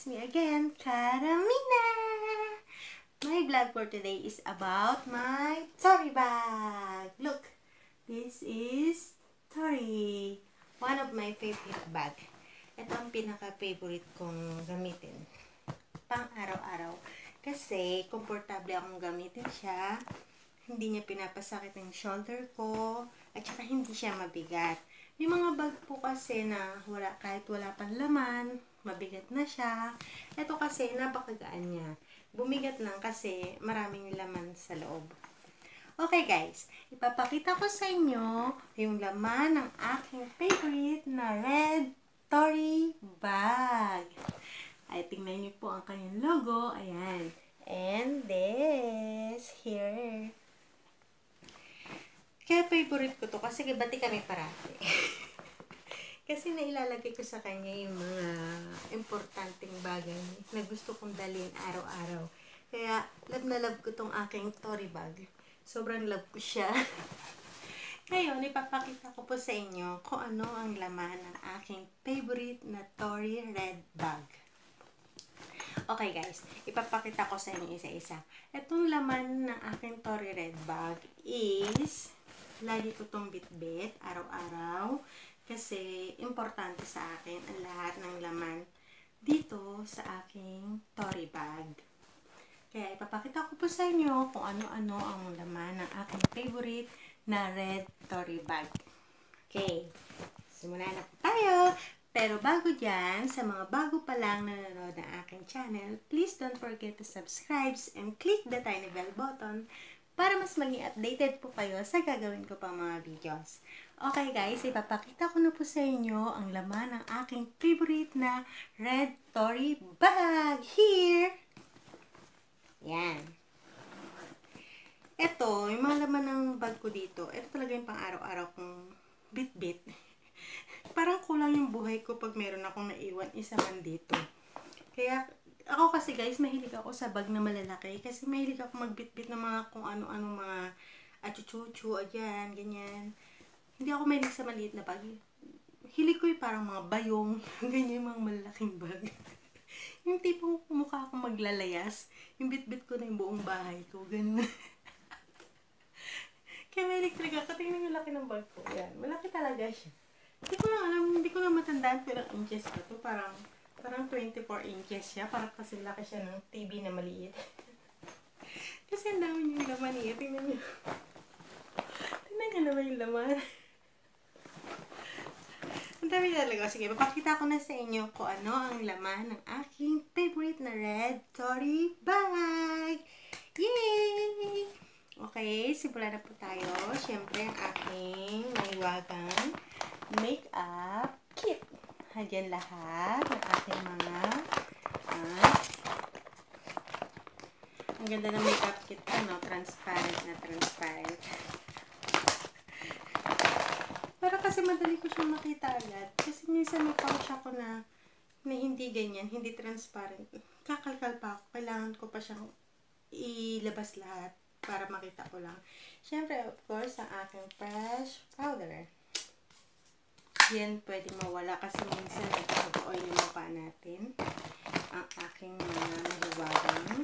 it's me again, Karamina! My vlog for today is about my Tori bag. Look, this is Tori. One of my favorite bag. Ito ang pinaka-favorite kong gamitin. Pang araw-araw. Kasi, komportable akong gamitin siya. Hindi niya pinapasakit yung shoulder ko. At saka hindi siya mabigat. May mga bag po kasi na kahit wala pang laman, mabigat na siya. Ito kasi, napakagaan niya. Bumigat lang kasi maraming laman sa loob. Okay guys, ipapakita ko sa inyo yung laman ng aking favorite na red Tori bag. Ay, tingnan niyo po ang kanyang logo. Ayan. And this, here. Kaya favorite ko to kasi bati kami parati. Kasi nailalagay ko sa kanya yung mga importanteng bagay na gusto kong dalhin araw-araw. Kaya love na love ko tong aking Tori bag. Sobrang love ko siya. Ngayon, ipapakita ko po sa inyo kung ano ang laman ng aking favorite na Tori red bag. Okay guys, ipapakita ko sa inyo isa-isa. Itong laman ng aking Tori red bag is lagi ko itong bitbit araw-araw kasi importante sa akin ang lahat ng laman dito sa aking Tori bag. Kaya ipapakita ko po sa inyo kung ano-ano ang laman ng aking favorite na red Tori bag. Okay, simulan na po tayo. Pero bago dyan, sa mga bago pa lang nanonood ng aking channel, please don't forget to subscribe and click the tiny bell button para mas maging updated po kayo sa gagawin ko pang mga videos. Okay guys, ipapakita ko na po sa inyo ang laman ng aking favorite na red Tori bag. Here! Yan. Ito, yung mga laman ng bag ko dito, ito talaga yung pang araw-araw kong bit-bit. Parang kulang yung buhay ko pag meron akong naiwan isa man dito. Kaya, ako kasi guys, mahilig ako sa bag na malalaki. Kasi mahilig ako magbit-bit ng mga kung ano-anong mga achuchuchu, ayan, ganyan. Hindi ako mahilig sa maliit na bag. Hilig ko yung parang mga bayong, ganyan, mga malalaking bag. Yung tipong mukha akong maglalayas, yung bit-bit ko na yung buong bahay ko, ganun. Kaya mahilig talaga, katingnan yung laki ng bag ko. Ayan, malaki talaga siya. Hindi ko lang alam, hindi ko lang matandaan kung ilang inches ba ito. Parang 24 inches siya. Parang kasi laki siya ng TV na maliit. Kasi ang dami yung laman niya. Tingnan niyo. Tingnan niyo naman yung laman. Ang dami talaga. Sige, papakita ko na sa inyo kung ano ang laman ng aking favorite na red Tori bag. Yay! Okay, simulan na po tayo. Siyempre, ang aking maiwagang makeup kit. Hadiyan lahat ng aking mga ang ganda ng makeup kit ko, no? Transparent na transparent. Pero kasi madali ko siyang makita agad. Kasi minsan may pouch ako na hindi ganyan, hindi transparent. Kakalkal pa ako. Kailangan ko pa siyang ilabas lahat para makita ko lang. Siyempre, of course, ang aking fresh powder. Yan pwedeng mawala kasi minsan nag-oil yung mukha natin. Ang aking mga mahiwagang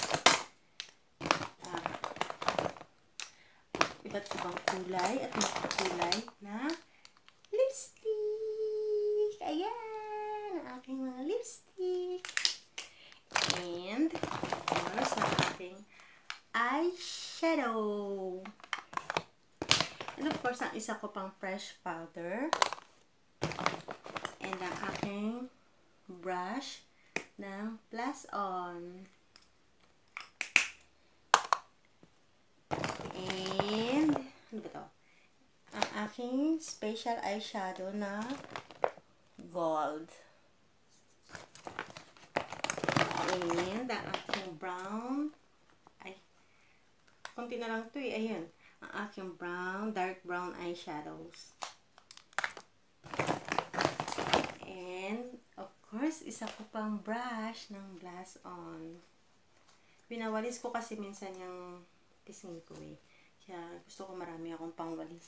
iba't ibang kulay at magkakulay na lipstick. Ayan! Ang aking mga lipstick. And, of course, ang aking eyeshadow. And of course, ang isa ko pang fresh powder. And ang aking brush ng Plus On. And, ano ba ito? Ang aking special eyeshadow na gold. And, ang aking brown. Ay, konti na lang ito eh. Ayan. Ang aking brown, dark brown eyeshadows. And, of course, isa ko pang brush ng Plus On. Binawalis ko kasi minsan yung pisngi ko eh. Kaya gusto ko marami akong pangwalis.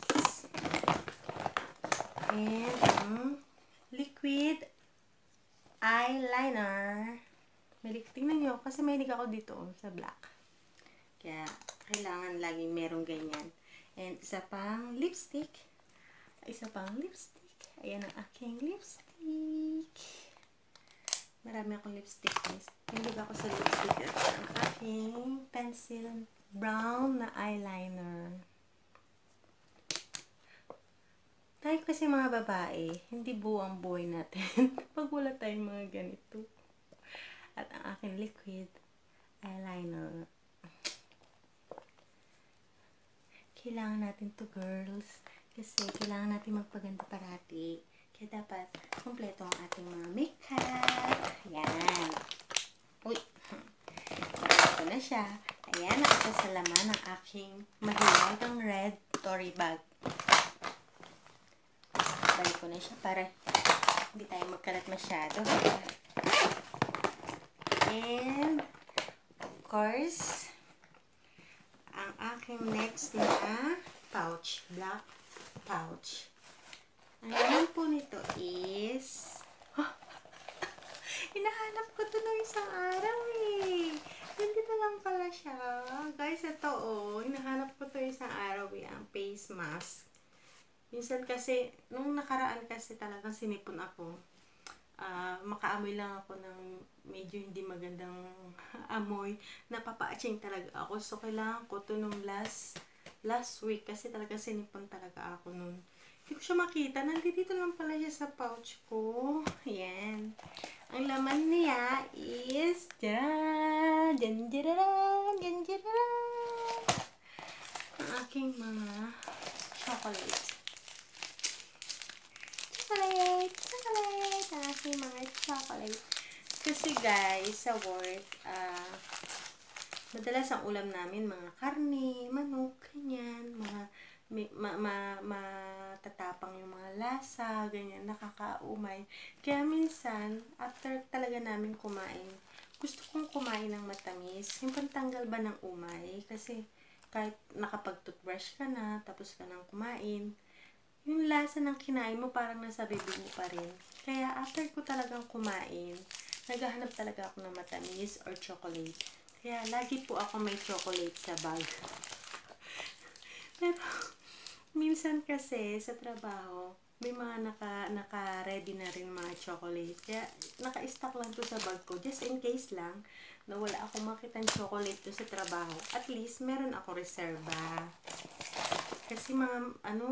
And, liquid eyeliner. Tingnan nyo, kasi mahilig ako dito sa black. Kaya, kailangan laging merong ganyan. And isa pang lipstick. Ayan ang aking lipstick. Marami akong lipstick, guys. Mahilig ako sa lipstick. At ang aking pencil brown na eyeliner. Tayo kasi mga babae, hindi buo ang buhay natin pag wala tayong mga ganito. At ang aking liquid eyeliner. Kailangan natin to, girls. Kasi kailangan natin magpaganda parati. Kaya dapat kompleto ang ating mga makeup. Ayan. Uy. Ito na siya. Ayan, ito sa laman ng aking mahiwagang red Tory bag. Balik ko na siya para hindi tayo magkalat masyado. And, of course, ang aking next na pouch, black pouch. Ang laman po nito is, hinahanap ko ito ng isang araw eh. Nandito lang pala siya. Guys, ito hinahanap ko ito isang araw eh, ang face mask. Minsan kasi, nung nakaraan kasi talagang sinipon ako. Makaamoy lang ako ng medyo hindi magandang amoy. Napapa-aching talaga ako. So, kailangan ko ito nung last week kasi talaga sinipon talaga ako nun. Hindi ko siya makita. Nandito lang pala siya sa pouch ko. Ayan. Ang laman niya is ang aking mga chocolate. Ang aking mga chocolate. Kasi guys, sa work, madalas ang ulam namin, mga karne, manok, ganyan, matatapang yung mga lasa, ganyan, nakakaumay. Kaya minsan, after talaga namin kumain, gusto kong kumain ng matamis. Yung pantanggal ba ng umay? Kasi kahit nakapag-toothbrush ka na, tapos ka nang kumain, yung lasa ng kinain mo parang nasa bibig mo pa rin. Kaya after ko talagang kumain, naghahanap talaga ako ng matamis or chocolate. Kaya lagi po ako may chocolate sa bag. Pero minsan kasi sa trabaho, may mga naka-ready na rin mga chocolate. Kaya naka-stock lang to sa bag ko. Just in case lang na wala akong makitang chocolate to sa trabaho. At least meron ako reserva. Kasi mga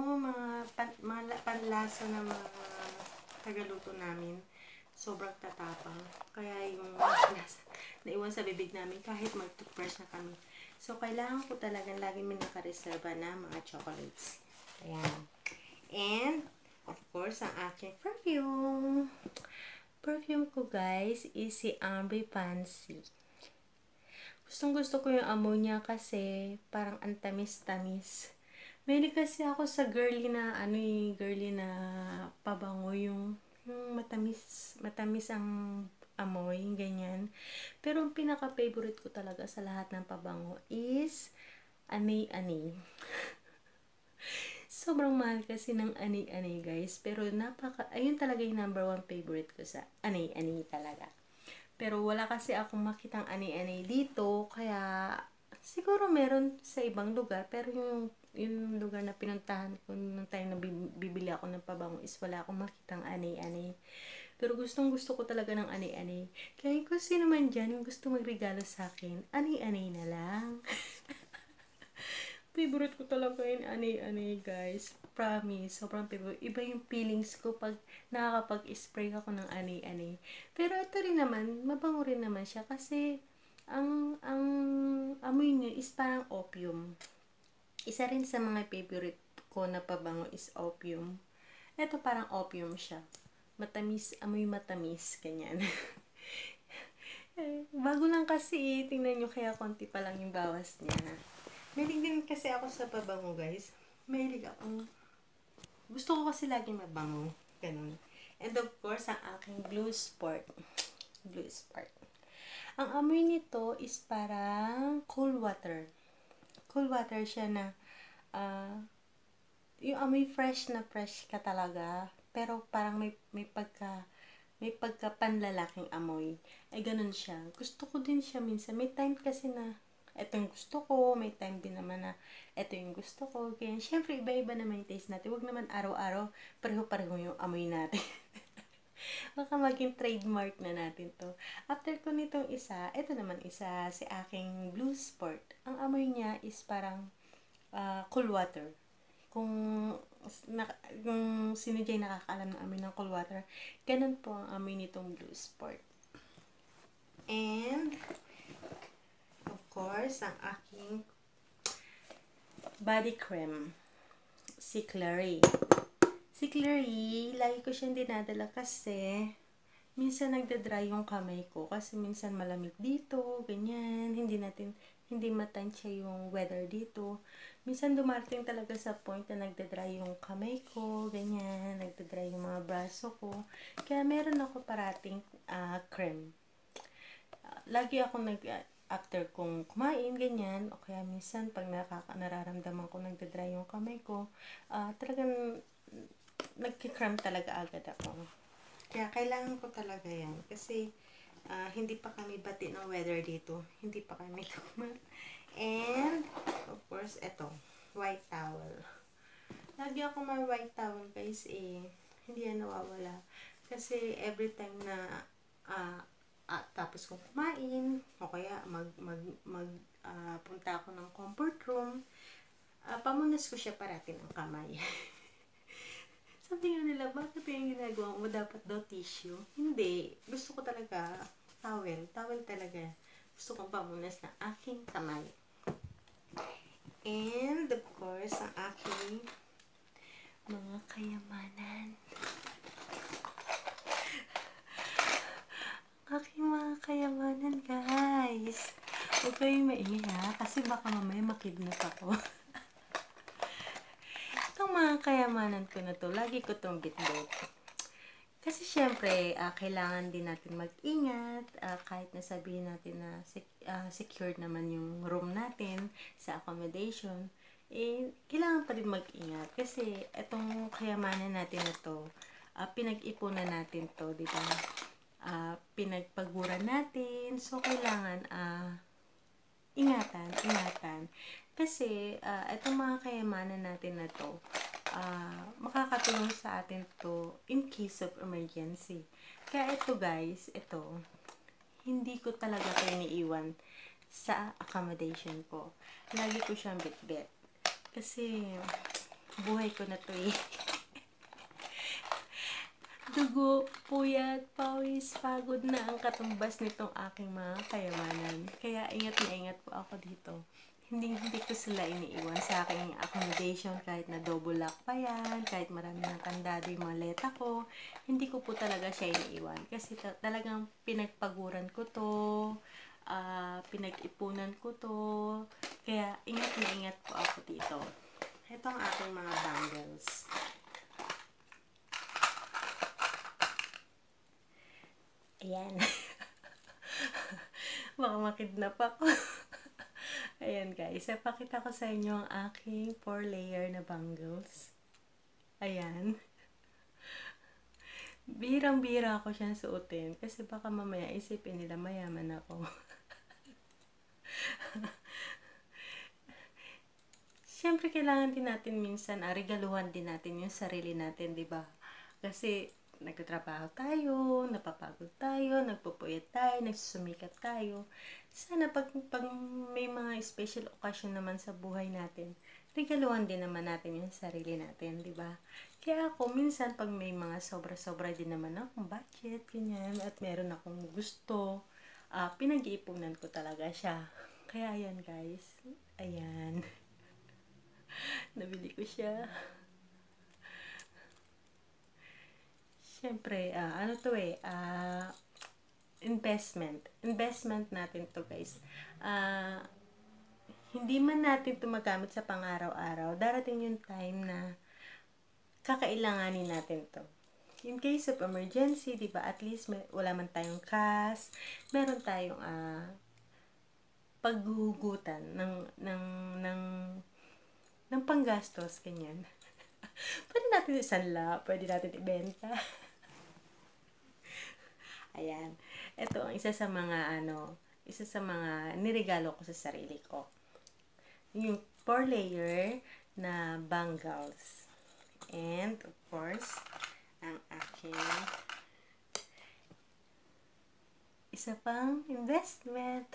panlasa na mga tagaluto namin, sobrang tatapang. Kaya yung lasa naiwan sa bibig namin kahit mag-toothbrush na kami. So, kailangan ko talagang lagi may nakareserva na mga chocolates. Ayan. And, of course, ang aking perfume. Perfume ko, guys, is si Ambi Pansy. Gustong-gusto ko yung amoy niya kasi parang antamis-tamis. Mahilig kasi ako sa girly na pabango, yung matamis ang amoy, ganyan. Pero ang pinaka-favorite ko talaga sa lahat ng pabango is Ani-Ani. Sobrang mahal kasi ng Ani-Ani, guys. Pero ayun talaga yung number 1 favorite ko sa Ani-Ani talaga. Pero wala kasi akong makitang Ani-Ani dito, kaya siguro meron sa ibang lugar, pero yung lugar na pinuntahan ko nung time na bibili ako ng pabango is wala akong makitang Ani-Ani. Pero gustong-gusto ko talaga ng Ani-Ani. Kaya kung sino man dyan yung gusto magregalo sa akin, Ani-Ani na lang. Favorite ko talaga yung Ani-Ani, guys. Promise, sobrang favorite. Iba yung feelings ko pag nakakapag-spray ako ng Ani-Ani. Pero ito rin naman, mabango rin naman siya kasi ang amoy niya is parang opium. Isa rin sa mga favorite ko na pabango is opium. Ito parang opium siya. Matamis, amoy matamis, ganyan. Bago lang kasi, tingnan nyo, kaya konti pa lang yung bawas niya. Mahilig din kasi ako sa pabango, guys. Mahilig ako. Gusto ko kasi laging mabango. Ganun. And of course, ang aking Blue Sport. Blue Sport. Ang amoy nito is parang cool water. Cool water siya na yung amoy fresh na fresh ka talaga. Pero parang may pagka may pagkapanlalaking amoy. Ay, ganun siya. Gusto ko din siya minsan. May time kasi na eto yung gusto ko, may time din naman na eto yung gusto ko. Kaya, syempre, iba-iba naman yung taste natin. Huwag naman araw-araw, pareho-pareho yung amoy natin. Baka maging trademark na natin to. After ko nitong isa, ito naman isa, si aking Blue Sport. Ang amoy niya is parang cool water. Kung, kung sino dyan nakakaalam ng amoy ng cool water, ganun po ang amoy nitong Blue Sport. And, of course, ang aking body cream, si Clary. Si Clary, lagi ko siyang dinadala kasi minsan nagda-dry yung kamay ko kasi minsan malamig dito, ganyan, hindi matansya yung weather dito. Minsan dumarating talaga sa point na nagda-dry yung kamay ko, ganyan, nagda-dry yung mga braso ko. Kaya meron ako parating cream. Lagi ako after kong kumain, ganyan, o kaya minsan pag nararamdaman ko nagda-dry yung kamay ko, talagang nagki-cramp talaga agad ako. Kaya kailangan ko talaga yan. Kasi hindi pa kami bati ng weather dito. Hindi pa kami tuma. And, of course, eto. White towel. Lagi ako may white towel, guys, hindi yan nawawala. Kasi every time na tapos kong kumain, o kaya punta ako ng comfort room, pamunas ko siya parati ng kamay. Sabi nga nila, bakit yung ginagawa mo? Dapat daw tissue. Hindi. Gusto ko talaga towel. Towel talaga. Gusto kong pamunas ng aking kamay. And, of course, ang aking mga kayamanan. Aking mga kayamanan, guys. Huwag kayong maiya kasi baka mamaya makidnap ako. Itong mga kayamanan ko na to, lagi ko itong bitbit. Kasi syempre, kailangan din natin mag-ingat, kahit na sabihin natin na secured naman yung room natin sa accommodation, kailangan pa rin mag-ingat. Kasi itong kayamanan natin na to, pinag-ipunan natin to, di ba? Pinagpaguran natin, so kailangan, ingatan. Kasi, itong mga kayamanan natin na to, makakatulong sa atin to in case of emergency. Kaya ito guys, hindi ko talaga ito iniiwan sa accommodation ko. Lagi ko siyang bitbit. Kasi, buhay ko na to Dugo, puyat, pawis, pagod na ang katumbas nitong aking mga kayamanan. Kaya ingat na ingat po ako dito. Hindi ko sila iniiwan sa aking accommodation kahit na double lock pa yan, kahit marami ng kandado yung maleta ko. Hindi ko po talaga siya iniiwan. Kasi talagang pinagpaguran ko to, pinag-ipunan ko to. Kaya ingat na ingat po ako dito. Ito ang aking mga bangles. Ayan. Baka makidnap ako. Ayan guys, ipakita ko sa inyo ang aking 4-layer na bangles. Ayan. Bihirang-bihira ako siyang suotin kasi baka mamaya isipin nila mayaman ako. Siyempre kailangan din natin minsan, regaluhan din natin yung sarili natin, di ba? Kasi nagtatrabaho tayo, napapagod tayo, nagpupuyat tayo, nagsusumikat tayo. Sana pag may mga special occasion naman sa buhay natin, regaluhan din naman natin yung sarili natin, di ba? Kaya ako, minsan pag may mga sobra-sobra din naman akong budget, ganyan, at meron akong gusto, pinag-iipunan ko talaga siya. Kaya ayan guys, ayan. Nabili ko siya. Siyempre, investment natin to guys. Hindi man natin ito magamit sa pang-araw-araw, darating yung time na kakailanganin natin to. In case of emergency, di ba, at least wala man tayong cash, meron tayong paghuhugutan ng panggastos, ganyan. Pwede natin isanla, pwede natin ibenta. Ayan. Ito ang isa sa mga niregalo ko sa sarili ko. Yung 4-layer na bangles. And of course, ang aking isa pang investment.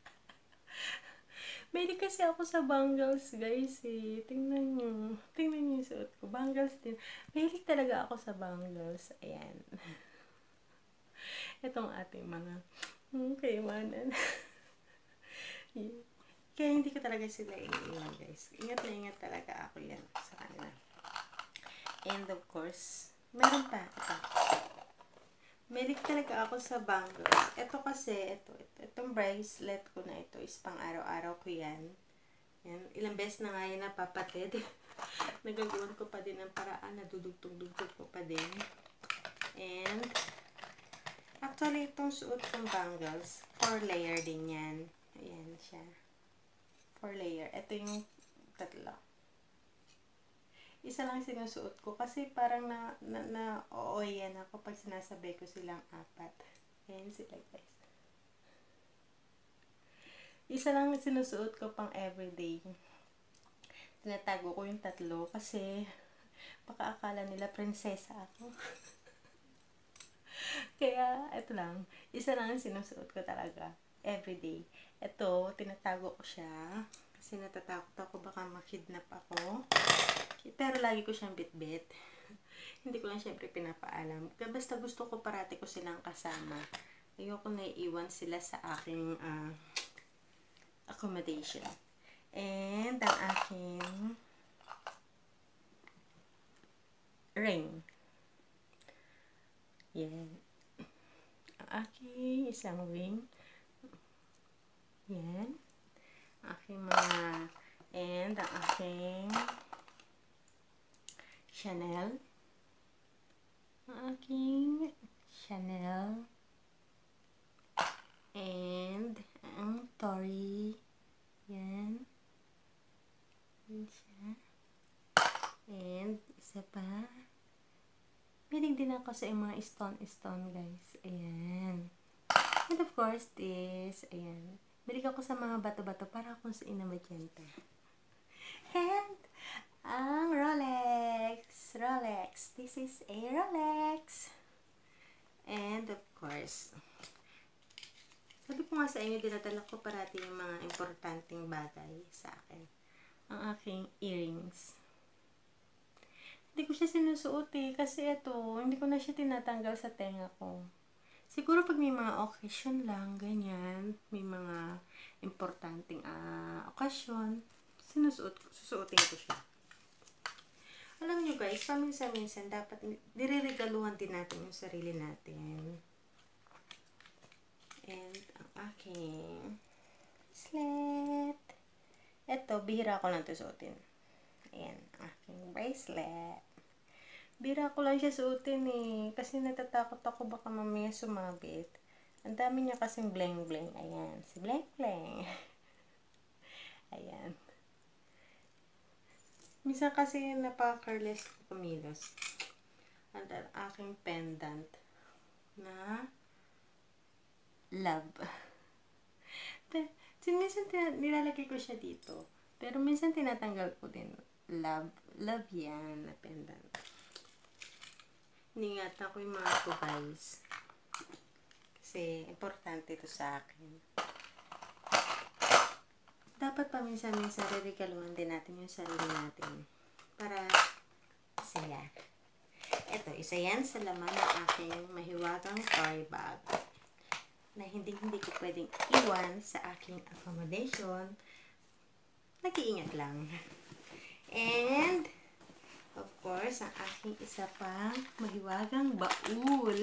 Mahilig kasi ako sa bangles, guys, eh. Tingnan nyo. Tingnan nyo yung suot ko. Bangles din. Mahilig talaga ako sa bangles. Ayan. Itong ating mga kaiwanan. Yeah. Kaya hindi ko talaga sila iniiwan, guys. Ingat na ingat talaga ako yan sa kanila. And of course, meron pa. Ito. Mahilig talaga ako sa bangles. Ito kasi, itong bracelet ko na ito is pang araw-araw ko yan. Yan. Ilang beses na nga yan napapatid. Nagagawan ko pa din ng paraan na dudugtog-dugtog ko pa din. And, actually, itong suot kong bangles, 4-layer din yan. Ayan siya. 4-layer. Ito yung tatlo. Isa lang sinusuot ko kasi parang na-ooyan ako pag sinasabay ko silang 4. Ayan sila, guys. Isa lang sinusuot ko pang everyday. Tinatago ko yung tatlo kasi baka akala nila prinsesa ako. Kaya, ito lang. Isa lang sinusuot ko talaga everyday. Ito, tinatago ko siya kasi natatakot ako baka makidnap ako. Pero lagi ko siyang bit-bit. Hindi ko lang syempre pinapaalam. Basta gusto ko parati ko silang kasama. Ayoko na iiwan sila sa aking accommodation. And ang aking ring. Yan. Ang aking isang ring. Yan. Ang aking mga and ang aking Chanel. Ang aking Chanel. And ang Tory. Yan. Yan siya. And isa pa. Pilig din ako sa mga stone, guys. Ayan. And of course, this. Ayan. Bilig ako sa mga bato-bato para akong sa Ina Magenta. And ang Rolex. This is a Rolex. And of course, sabi ko nga sa inyo, dinadala ko parati yung mga importanteng bagay sa akin. Ang aking earrings. Hindi ko siya sinusuot kasi ito, hindi ko na siya tinatanggal sa tenga ko. Siguro pag may mga occasion lang, ganyan, may mga importanteng okasyon, susuotin ko siya. Alam nyo guys, paminsan-minsan dapat nire-regaluhan din natin yung sarili natin. And ang aking bracelet. Ito, bihira ko lang ito suotin. Ayan, ang aking bracelet. Bihira ko lang siya suotin kasi natatakot ako baka mamaya sumabit. Ang dami niya kasing bling-bling. Ayan, si bling-bling. Ayan. Minsan kasi napaka-careless ko kumilos. At ang aking pendant na love. Minsan nilalagay ko siya dito. Pero minsan tinatanggal ko din. Love. Love yan na pendant. Iningatan ko yung mga ito guys. Kasi importante ito sa akin. Dapat paminsan-minsan re-regaluhan din natin yung sarili natin. Para saya. Ito, isa yan sa laman ng aking mahiwagang toy bag. Na hindi ko pwedeng iwan sa aking accommodation. Nag-iingat lang. And, of course, ang aking isa pang mahiwagang baul.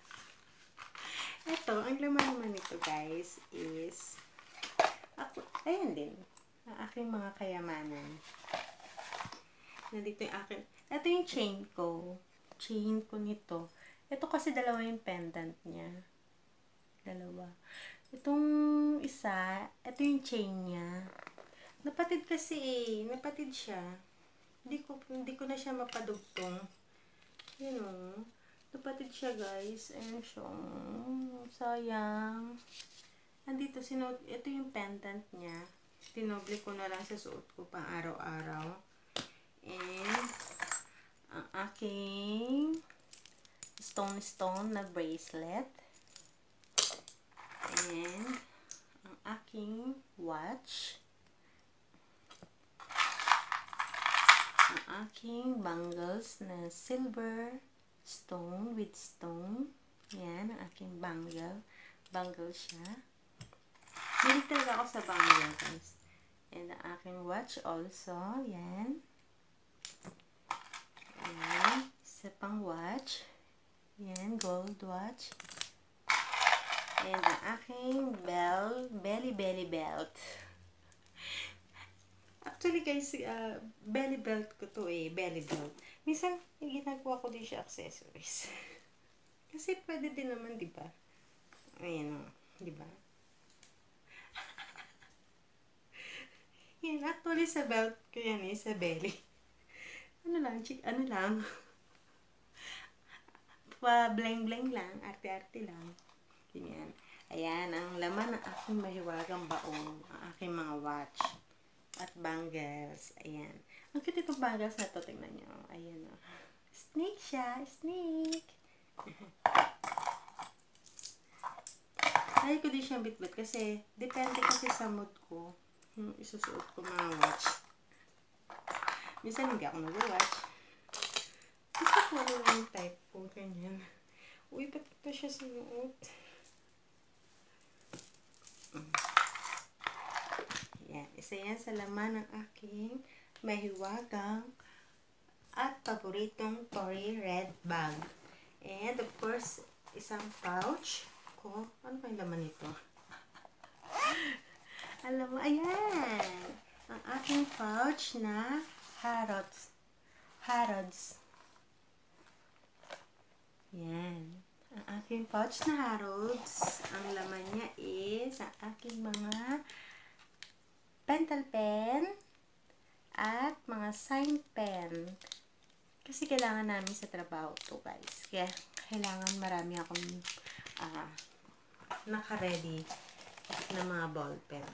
Ito, ang laman naman nito guys is, ayan din, ang aking mga kayamanan. Nandito yung aking, ito yung chain ko. Chain ko nito. Ito kasi dalawa yung pendant niya. Dalawa. Itong isa, ito yung chain niya. Napatid kasi napatid siya. Hindi ko na siya mapadugtong. Yun o. Kapatid siya, guys. Ayan siya. Sayang. Andito, ito yung pendant niya. Tinoble ko na lang sa suot ko pang araw-araw. And, ang aking stone na bracelet. And, ang aking watch. Ang aking bangles na silver stone with stone. Yan, ang aking bangle. Bangle siya. Mahilig talaga ako sa bangle, guys. And ang aking watch also. Yan. Yan. Isa pang watch. Yan, gold watch. And ang aking belly belt. Actually, guys, belly belt ko to belly belt. Minsan, ginagawa ko din siya accessories. Kasi pwede din naman, di ba? Ayan o, di ba? Yan, actually sa belt ko yan sa belly. Ano lang. Pa-bling-bling lang, arte-arte lang. Ganyan. Ayan, ang laman ng aking mahiwagang baong, ang aking mga watch at bangles. Ayan. Ang cute itong bangles na to, tingnan nyo. Ayan o. Snake siya, snake. Lagi ko din siyang bitbit kasi depende kasi sa mood ko. Isusuot ko mga watch. Minsan hindi ako nag-watch. Gusto ko ano lang yung type ko. Ganyan. Uy, ba't pa siya sinuot? Yan. Isa yan sa laman ng aking mahiwagang at paboritong Tory red bag. And of course, isang pouch ko. Ano pa yung laman nito? Alam mo, ayan. Ang aking pouch na Harrods. Yan. Ang aking pouch na Harrods. Ang laman niya is ang aking mga pentel pen at mga sign pen. Kasi kailangan namin sa trabaho to, guys. Kaya kailangan marami akong naka-ready na mga ball pen.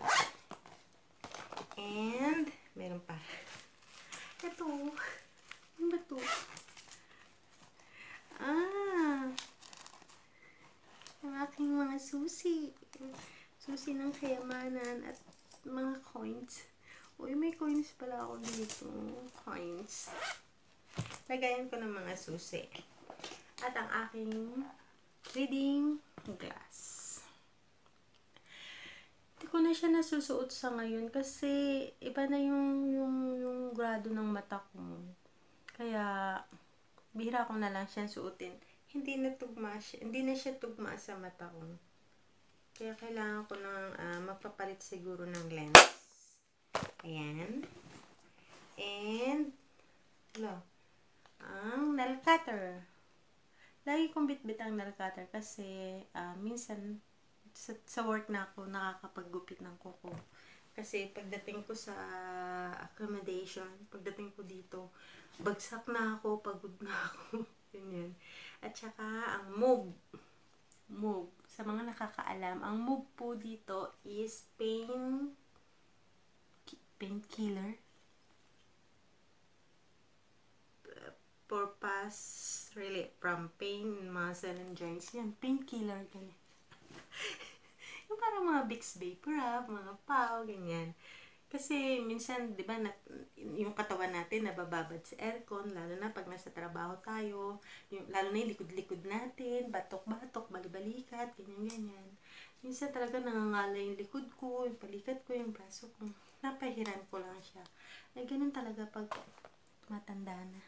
And, meron pa. Ito. Ano ba ito? Ang aking mga susi. Susi ng kayamanan at mga coins. Uy, may coins pala ako dito. Coins. Lagayan ko ng mga susi. At ang aking reading glass. Hindi ko na siya nasusuot sa ngayon kasi iba na yung grado ng mata ko. Kaya, bihira ko na lang siya suotin. Hindi na siya tugma sa mata ko. Kaya kailangan ko ng magpapalit siguro ng lens. Ayan. And, ang nail cutter. Lagi kong bitbit ang nail cutter kasi minsan sa work na ako nakakapaggupit ng kuko. Kasi pagdating ko sa accommodation, pagdating ko dito, bagsak na ako, pagod na ako. Ganyan. At saka ang move. Sa mga nakakaalam, ang move po dito is painkiller. Purpose relief from pain, muscle, and joints. Yan, painkiller. Ganyan. Yung parang mga Vicks Vapor, mga PAW, ganyan. Kasi minsan, di ba, yung katawan natin nabababad sa aircon, lalo na pag nasa trabaho tayo, lalo na yung likod-likod natin, batok-batok, balibalikat, ganyan-ganyan. Minsan talaga nangangala yung likod ko, yung palikat ko, yung braso ko. Napahiran ko lang siya. Ay, ganun talaga pag matanda na.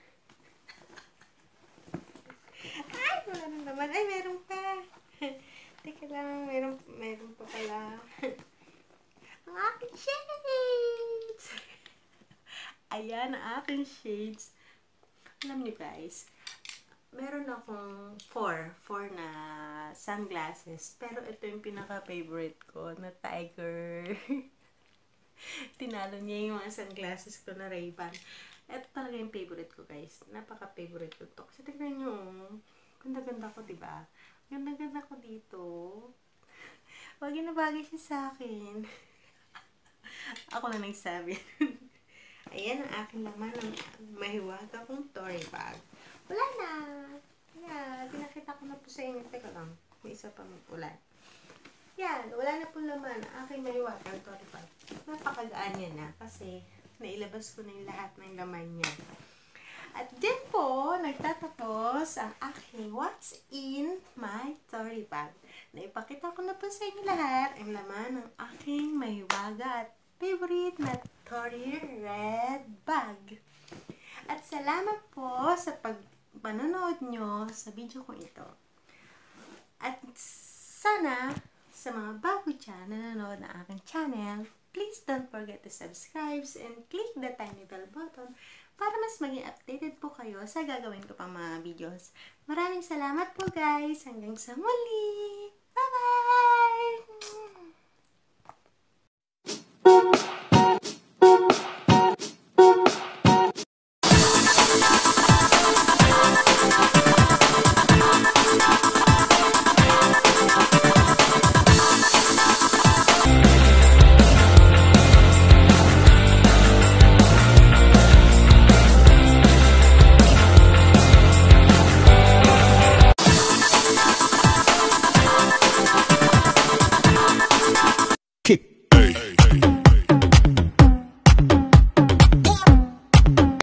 Ay, wala na naman. Ay, meron pa. Teka lang, meron pa pala. Ang aking shades! Ayan, ang aking shades. Alam niyo guys, meron akong 4 na sunglasses. Pero ito yung pinaka-favorite ko na Tiger. Tinalo niya yung mga sunglasses ko na Ray-Ban. Ito talaga yung favorite ko guys. Napaka-favorite ko to. Kasi tignan nyo, Ganda-ganda ko, diba? Ganda-ganda ko dito. Bagay na bagay siya sa akin. Ako na nagsabi. Ayan ang aking laman ng mahiwaga kong Tory bag. Wala na! Yeah, pinakita ko na po sa inyo. Teka lang, may isa pang ulan. Yan, wala na po laman ang aking mahiwagang Tory bag. Napakagaan niya na kasi nailabas ko na yung lahat ng laman niya. At din po, nagtatapos ang aking What's in my Tory bag. Naipakita ko na po sa inyo lahat ang laman ng aking mahiwaga at favorite na Tory red bag. At salamat po sa panonood nyo sa video ko ito. At sana sa mga bago dyan na nanonood ng aking channel, please don't forget to subscribe and click the tiny bell button para mas maging updated po kayo sa gagawin ko pang mga videos. Maraming salamat po guys! Hanggang sa muli! Bye-bye!